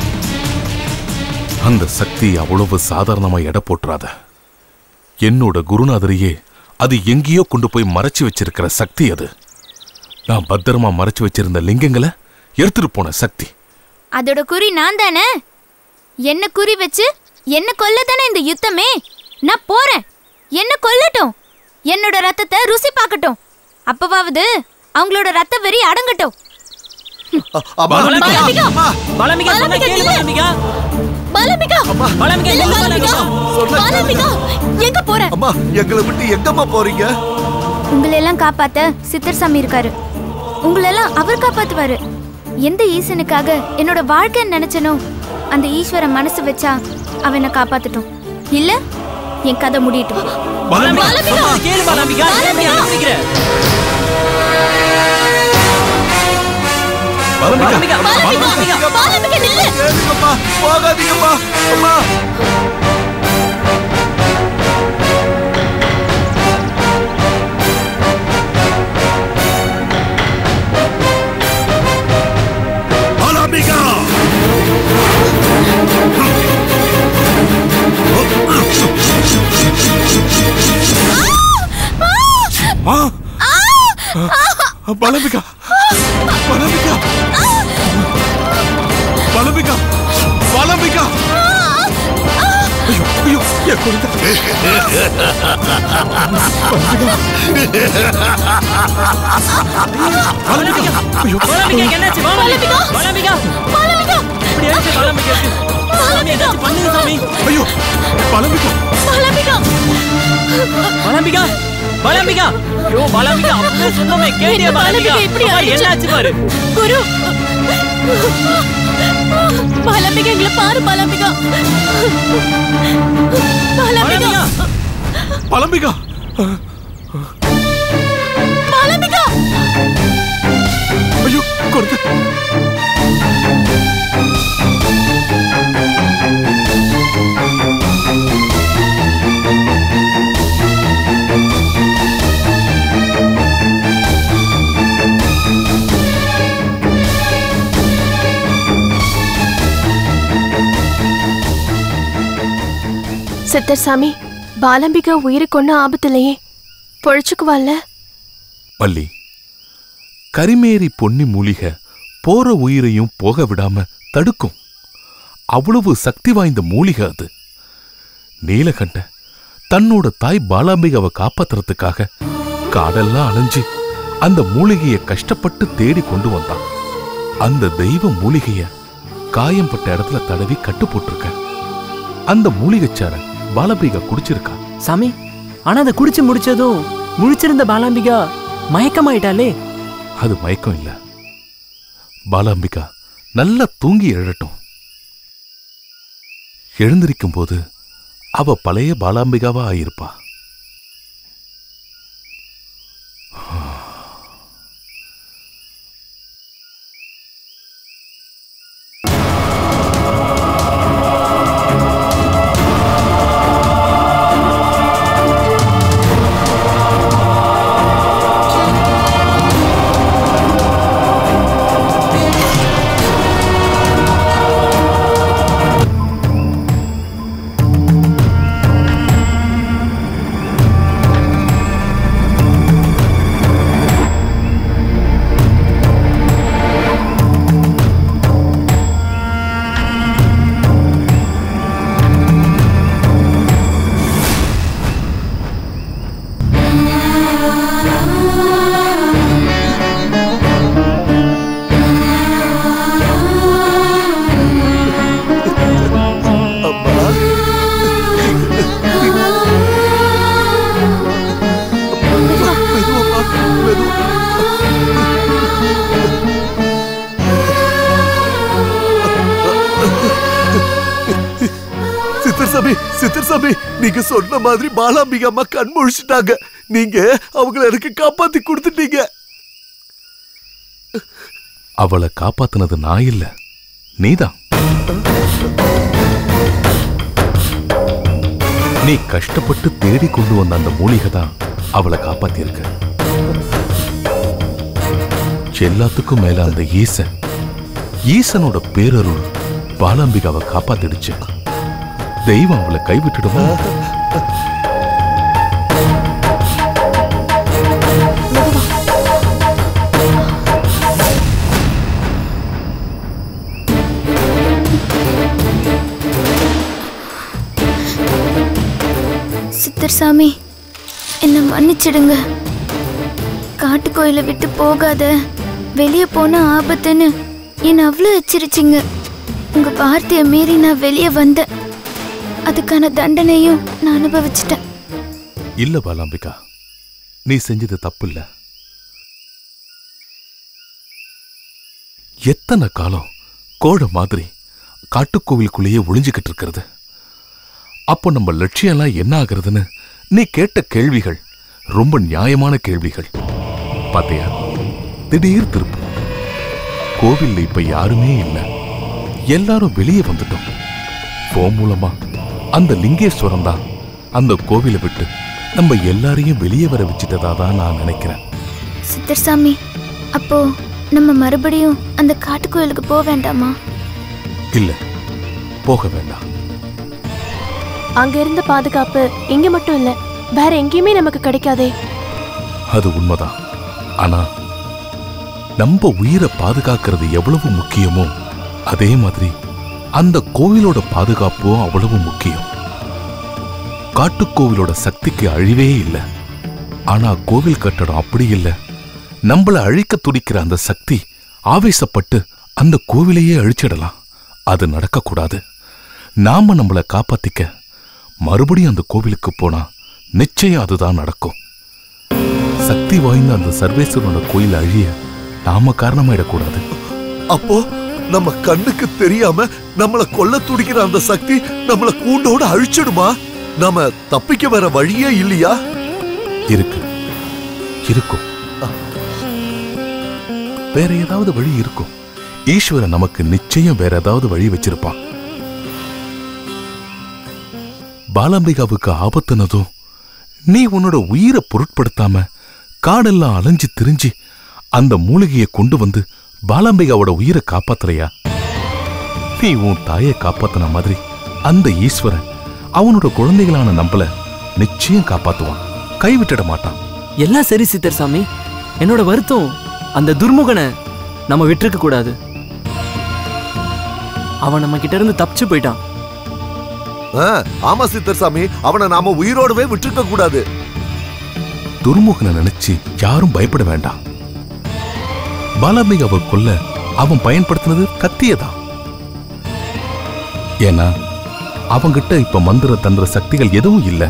அந்த சக்தி அவ்வளவு சாதாரணமா எடை போட்டுறாத. என்னோட குருநாதரையே அது எங்கேயோ கொண்டு போய் மறைச்சு வச்சிருக்கிற சக்தி அது. நான் பத்திரமா மறைச்சு வச்சிருந்த லிங்கங்களை எடுத்துட்டு போன சக்தி. அதோட குறி நான் தானே. என்ன குறி வச்சு என்ன கொல்ல தானே இந்த யுத்தமே. நான் போறேன். என்ன கொல்லட்டும், என்னோட ரத்தத்தை ருசி பார்க்கட்டும். அப்பவாவது அவங்களோட ரத்த வெறி அடங்கட்டும். பாலாம்பிகா, பாலாம்பிகா, சொன்ன கேளு பாலாம்பிகா. பாலாம்பிகா, பாலாம்பிகா, இல்ல பாலாம்பிகா, பாலாம்பிகா, எங்க போற? அம்மா, எங்களை விட்டு எங்கம்மா போறீங்க? உங்களை எல்லாம் காப்பாத்த சித்தர் சாமி இருக்காரு. உங்களை எல்லாம் அவர் காப்பாத்துவாரு. எந்த ஈசனுக்காக என்னோட வாழ்க்கைன்னு நினைச்சனோ அந்த ஈஸ்வர மனசு வச்சா அவன் என்ன காப்பாத்தட்டும். இல்ல என் கதை முடியட்டும். பாலாம்பிகா, கேளு பாலாம்பிகா. பாலாம்பிகா, பாலாம்பிகா, பாலாம்பிகா, நில்லு. கேளுங்கம்மா, போகாதீங்கம்மா. அம்மா, பாலாம்பிகா, பாலம்பிகா பாலம்பிகா பாலம்பிகா பாலம்பிகா ஐயோ ஐயோ என் குழந்தை பாலம்பிகா ஐயோ பாலம்பிகா என்னாச்சு பாலம்பிகா பாலம்பிகா பாலம்பிகா இப்படி ஆச்சு பாலம்பிகா சாமி ஏதாச்சும் பண்ணுங்க சாமி ஐயோ பாலம்பிகா பாலம்பிகா பாலம்பிகா பாலம்பிகா ஐயோ பாலம்பிகா அப்பவே சொன்னமே கேட்டியா பாலம்பிகா இப்படி என்னாச்சு பாரு குரு பாலம்பிகா எங்களை பாரு பாலம்பிகா பாலம்பிகா பாலம்பிகா பாலம்பிகா ஐயோ குழந்தை சித்தர் சாமி பாலம்பிகா உயிருக்கு ஒன்னும் ஆபத்து இல்லையே பொழைச்சுக்குவாள்ல வள்ளி கரிமேரி பொன்னி மூலிகை போற உயிரையும் போக விடாம தடுக்கும். அவ்வளவு சக்தி வாய்ந்த மூலிகை அது. நீலகண்ட தன்னோட தாய் பாலாம்பிகாவை காப்பாத்துறதுக்காக காடெல்லாம் அலைஞ்சு அந்த மூலிகையை கஷ்டப்பட்டு தேடி கொண்டு வந்தான். அந்த தெய்வ மூலிகைய காயம்பட்ட இடத்துல தடவி கட்டு போட்டிருக்க. அந்த மூலிகைச்சார பாலாம்பிகா குடிச்சிருக்கா. சாமி ஆனா அதை குடிச்சு முடிச்சதும் முழிச்சிருந்த பாலாம்பிகா மயக்கமாயிட்டாலே. அது மயக்கம் இல்ல. பாலாம்பிகா நல்லா தூங்கி எழட்டும். எழுந்திருக்கும் போது அவ பழைய பாலாம்பிகாவா ஆயிருப்பா. சித்தர்சாமி, நீங்க சொன்ன மாதிரி பாலாம்பிகா அம்மா கண் முழிச்சிட்டாங்க. நீங்க அவங்கள எனக்கு காப்பாத்தி கொடுத்துட்டீங்க. அவளை காப்பாத்தினது நான் இல்ல, நீதான். நீ கஷ்டப்பட்டு தேடி கொண்டு வந்த அந்த மூலிகை தான் அவளை காப்பாத்திருக்க. எல்லாத்துக்கும் மேல அந்த ஈசனோட பேரருள் பாலாம்பிகாவை காப்பாத்திடுச்சு. தெய்வம் அவளை கைவிட்டுடுமா? சித்தர்சாமி, என்ன மன்னிச்சிடுங்க. காட்டு கோயிலை விட்டு போகாத, வெளியே போன ஆபத்துன்னு என்ன அவ்வளவு எச்சரிச்சிங்க. உங்க வார்த்தையை மீறி நான் வெளியே வந்தேன். அதுக்கான தண்டனையும் நான் அனுபவிச்சிட்டேன். இல்ல பாலாம்பிகா, நீ செஞ்சது தப்பு இல்ல. எத்தனை காலம் கோடை மாதிரி காட்டுக்கோவிலுக்குள்ளேயே ஒளிஞ்சுக்கிட்டு இருக்கிறது. அப்போ நம்ம லட்சியம்லாம் என்ன ஆகுறதுன்னு நீ கேட்ட கேள்விகள் ரொம்ப நியாயமான கேள்விகள். பாத்தியா, திடீர் திருப்பு. கோவில்ல இப்ப யாருமே இல்ல, எல்லாரும் வெளியே வந்துட்டோம். போன் மூலமா அந்த லிங்கேஸ்வரம் தான் அந்த கோவிலை விட்டு நம்ம எல்லாரையும் வெளியே வர வச்சிட்டதா தான் நான் நினைக்கிறேன். சித்தர்சாமி, அப்போ நம்ம மறுபடியும் அந்த காட்டு கோயிலுக்கு போக வேண்டாமா? இல்ல, போக வேண்டாம். அங்க இருந்த பாதுகாப்பு இங்க மட்டும் இல்ல, வேற எங்கேயுமே நமக்கு கிடைக்காதே. அது உண்மைதான். ஆனா நம்ம உயிரை பாதுகாக்கிறது எவ்வளவு முக்கியமோ அதே மாதிரி அந்த கோவிலோட பாதுகாப்பும் அவ்வளவு முக்கியம். காட்டுக்கோவிலோட சக்திக்கு அழிவே இல்லை. ஆனா கோவில் கட்டடம் அப்படி இல்லை. நம்மள அழிக்க துடிக்கிற அந்த சக்தி ஆவேசப்பட்டு அந்த கோவிலையே அழிச்சிடலாம். அது நடக்கக்கூடாது. நாம நம்மளை காப்பாத்திக்க மறுபடியும் அந்த கோவிலுக்கு போனா நிச்சயம் அதுதான் நடக்கும். சக்தி வாய்ந்த அந்த சர்வேஸ்வரனோட கோயில் அழிய நாம காரணமாயிடக்கூடாது. அப்போ நம்ம கண்ணுக்கு தெரியாம நம்மள கொல்ல துடிக்கிற அந்த சக்தி நம்மள கூண்டோட அழிச்சிடுமா? நாம தப்பிக்க வேற வழியே இல்லையா? இருக்கும். வேற ஏதாவது வழி இருக்கும். ஈஸ்வரன் நமக்கு நிச்சயம் வேற ஏதாவது வழி வச்சிருப்பான். பாலாம்பிகாவுக்கு ஆபத்துனதும் நீ உன்னோட உயிரை பொருட்படுத்தாம காடெல்லாம் அலைஞ்சு திரிஞ்சு அந்த மூலிகையை கொண்டு வந்து பாலாம்பிகாவோட உயிரை காப்பாத்தலையா? நீ உன் தாயை காப்பாத்தின மாதிரி அந்த ஈஸ்வரன் அவனோட குழந்தைகளான நம்மள நிச்சயம் காப்பாத்துவான். கைவிட்டுட மாட்டான். எல்லாம் சரி சித்தர் சாமி. என்னோட வருத்தம் அந்த துர்முகனை நம்ம விட்டுருக்க கூடாது. அவன் நம்ம கிட்ட இருந்து தப்பிச்சு போயிட்டான். ஆமா சித்தர் சாமி, அவனை நாம உயிரோடவே விட்டுருக்க கூடாது. துர்முகனை நினைச்சு யாரும் பயப்பட வேண்டாம். பாலாம்பிகாவை கொல்ல அவன் பயன்படுத்தினது கத்தியதான். ஏன்னா அவங்கிட்ட இப்ப மந்திர தந்திர சக்திகள் எதுவும் இல்ல.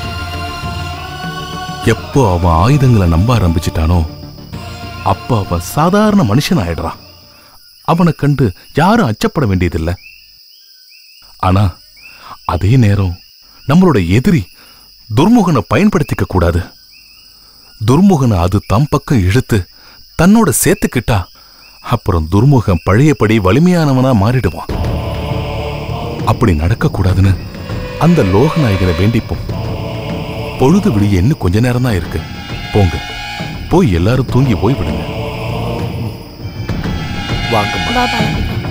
எப்போ அவன் ஆயுதங்களை நம்ப ஆரம்பிச்சிட்டானோ அப்ப அவன் சாதாரண மனுஷன் ஆயிடுறான். அவனை கண்டு யாரும் அச்சப்பட வேண்டியதில்லை. ஆனா அதே நேரம் நம்மளோட எதிரி துர்முகனை பயன்படுத்திக்க கூடாது. துர்முகனை அது தம் பக்கம் இழுத்து தன்னோட சேர்த்துக்கிட்டா அப்புறம் துர்முகன் பழையபடி வலிமையானவனா மாறிடுவான். அப்படி நடக்கக்கூடாதுன்னு அந்த லோகநாயகனை வேண்டிப்போம். பொழுது விடிய இன்னும் கொஞ்ச நேரம் தான் இருக்கு. போங்க, போய் எல்லாரும் தூங்கி போய் விடுங்க. வாங்க.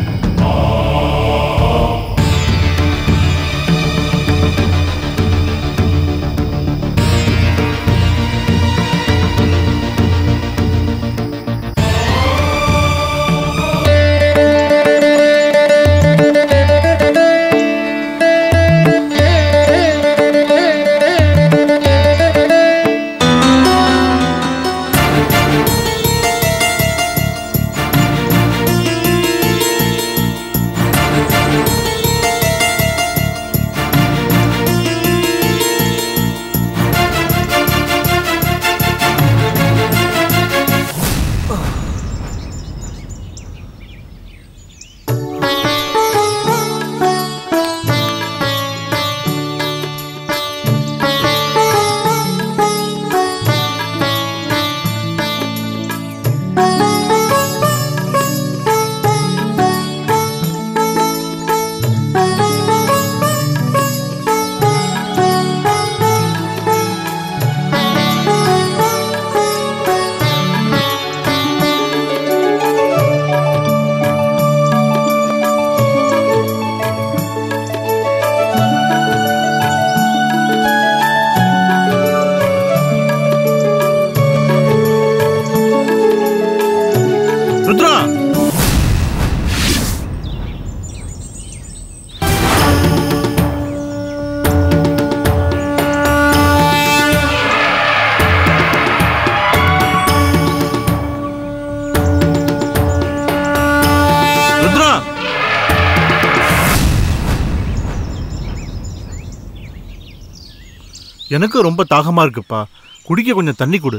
எனக்கு ரொம்ப தாகமா இருக்குப்பா, குடிக்க கொஞ்சம் தண்ணி கொடு.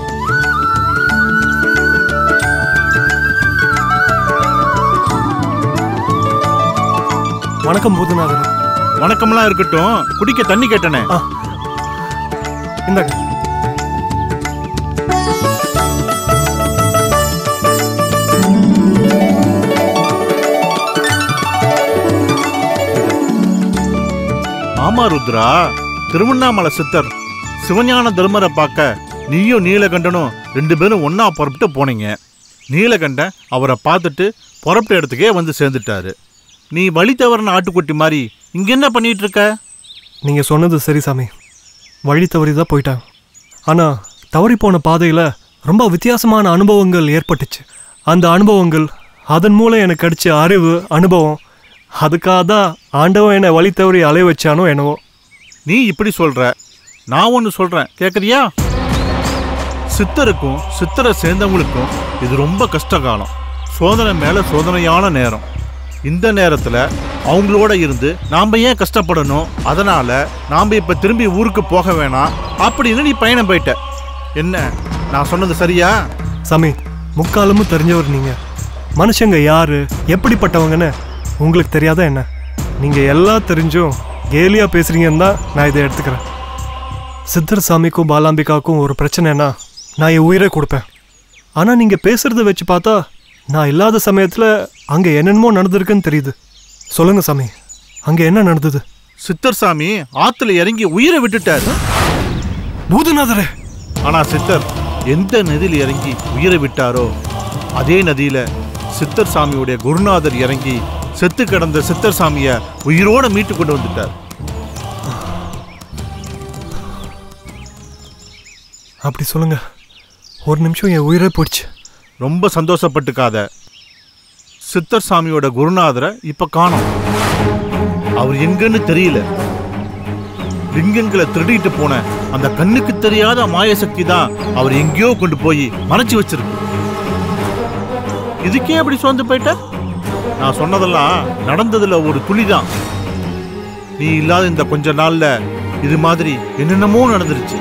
வணக்கம் பூதநாதன். வணக்கம்லாம் இருக்கட்டும், குடிக்க தண்ணி கேட்டனே. இந்தாங்க. ஆமா ருத்ரா, திருவண்ணாமலை சித்தர் சிவஞான தர்மரை பார்க்க நீயும் நீலகண்டனும் 2 பேரும் ஒன்னா புறப்பட்டு போனீங்க. நீலகண்டன் அவரை பார்த்துட்டு புறப்பட்ட இடத்துக்கே வந்து சேர்ந்துட்டாரு. நீ வழி தவறின ஆட்டுக்குட்டி மாதிரி இங்க என்ன பண்ணிட்டு இருக்க? நீங்க சொன்னது சரி சாமி, வழி தவறி தான் போயிட்டான். ஆனா தவறி போன பாதையில ரொம்ப வித்தியாசமான அனுபவங்கள் ஏற்பட்டுச்சு. அந்த அனுபவங்கள் அதன் மூலம் எனக்கு கிடைச்ச அறிவு அனுபவம் அதுக்காக தான் ஆண்டவன் என்னை வழி தவறி அலைய வச்சானோ என்னவோ. நீ இப்படி சொல்ற, நான் ஒன்று சொல்றேன் கேட்குறியா? சித்தருக்கும் சித்தரை சேர்ந்தவங்களுக்கும் இது ரொம்ப கஷ்ட காலம், சோதனை மேல சோதனையான நேரம். இந்த நேரத்துல அவங்களோட இருந்து நாம ஏன் கஷ்டப்படணும்? அதனால நாம இப்ப திரும்பி ஊருக்கு போக வேணாம் அப்படின்னு நீ பயணம் போயிட்ட. என்ன நான் சொன்னது சரியா? சாமி, முக்காலமும் தெரிஞ்சவர் நீங்க. மனுஷங்க யாரு எப்படிப்பட்டவங்கன்னு உங்களுக்கு தெரியாத என்ன? நீங்க எல்லாம் தெரிஞ்சும் கேலியா பேசுறீங்கன்னு தான் நான் இதை எடுத்துக்கிறேன். சித்தர் சாமிக்கும் பாலாம்பிகாவுக்கும் ஒரு பிரச்சனைனா நான் என் உயிரை கொடுப்பேன். ஆனால் நீங்கள் பேசுகிறத வச்சு பார்த்தா நான் இல்லாத சமயத்தில் அங்கே என்னென்னமோ நடந்திருக்குன்னு தெரியுது. சொல்லுங்க சாமி, அங்கே என்ன நடந்தது? சித்தர் சாமி ஆற்றுல இறங்கி உயிரை விட்டுட்டார். பூதநாதரே! ஆனால் சித்தர் எந்த நதியில் இறங்கி உயிரை விட்டாரோ அதே நதியில் சித்தர் சாமியுடைய குருநாதர் இறங்கி செத்து கிடந்த சித்தர் சாமியை உயிரோட மீட்டு கொண்டு வந்துட்டார். அப்படி சொல்லுங்க. ஒரு நிமிஷம் என் உயிரே போயிடுச்சு. ரொம்ப சந்தோஷப்பட்டுக்காத. சித்தர் சாமியோட குருநாதரை இப்ப காணோம். அவர் எங்கன்னு தெரியல. லிங்கங்களை திருடிட்டு போன அந்த கண்ணுக்கு தெரியாத மாயசக்தி தான் அவர் எங்கேயோ கொண்டு போய் மறைச்சு வச்சிருக்கு. இதுக்கே அப்படி சோர்ந்து போயிட்ட? நான் சொன்னதெல்லாம் நடந்ததுல ஒரு துளிதான். நீ இல்லாத இந்த கொஞ்ச நாள்ல இது மாதிரி என்னென்னமோ நடந்துருச்சு.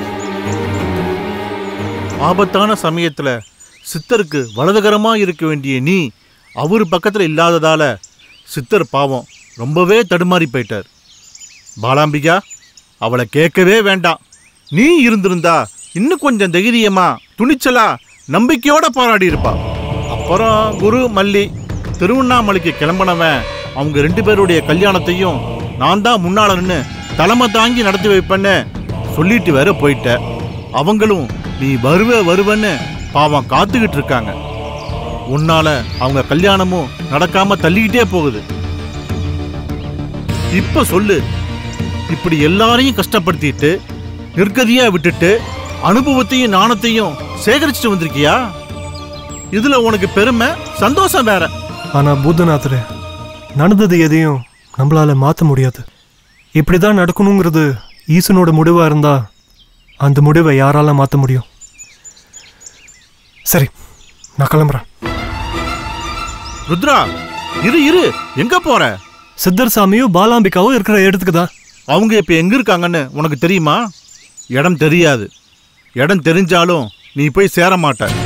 ஆபத்தான சமயத்துல சித்தருக்கு வலதுகரமா இருக்க வேண்டிய நீ அவரு பக்கத்துல இல்லாததால சித்தர் பாவம் ரொம்பவே தடுமாறி போயிட்டார். பாலாம்பிகா, அவளை கேட்கவே வேண்டாம். நீ இருந்திருந்தா இன்னும் கொஞ்சம் தைரியமா துணிச்சலா நம்பிக்கையோட போராடி இருப்பா. அப்புறம் குரு மல்லி திருவண்ணாமலைக்கு கிளம்பினவன் அவங்க 2 பேருடைய கல்யாணத்தையும் நான் தான் முன்னால நின்று தலைமை தாங்கி நடத்தி வைப்பேன்னு சொல்லிட்டு வேற போயிட்ட. அவங்களும் நீ வருவன்னு பாவம் காத்துக்கிட்டு இருக்காங்க. உன்னால அவங்க கல்யாணமும் நடக்காம தள்ளிக்கிட்டே போகுது. இப்ப சொல்லு, இப்படி எல்லாரையும் கஷ்டப்படுத்திட்டு நிர்கதியா விட்டுட்டு அனுபவத்தையும் நாணத்தையும் சேகரிச்சுட்டு வந்திருக்கியா? இதுல உனக்கு பெருமை சந்தோஷம் வேற. ஆனா பூதநாதரே, நடந்தது எதையும் நம்மளால மாற்ற முடியாது. இப்படிதான் நடக்கணுங்கிறது ஈசனோட முடிவா இருந்தா அந்த முடிவை யாரால மாற்ற முடியும்? சரி, நான் கிளம்புறேன். ருத்ரா, இரு எங்க போற? சித்தர் சாமியும் பாலாம்பிகாவும் இருக்கிற இடத்துக்கு தான். அவங்க இப்ப எங்க இருக்காங்கன்னு உனக்கு தெரியுமா? இடம் தெரியாது. இடம் தெரிஞ்சாலும் நீ போய் சேர மாட்ட.